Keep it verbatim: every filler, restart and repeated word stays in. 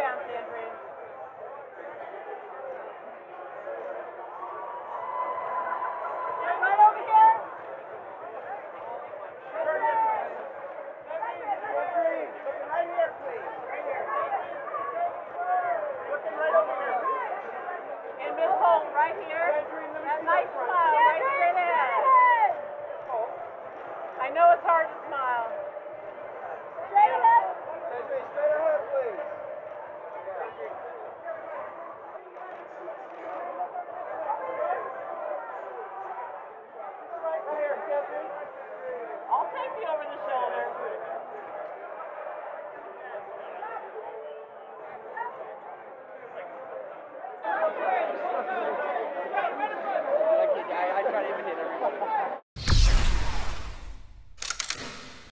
down, Sandrine. Right over here. Looking right here, please. Right here. Looking right over here. And Miss Holt, right here. That nice smile, right straight ahead. I know it's hard to smile. Straight ahead. Straight ahead, please. I'll take you over the shoulder.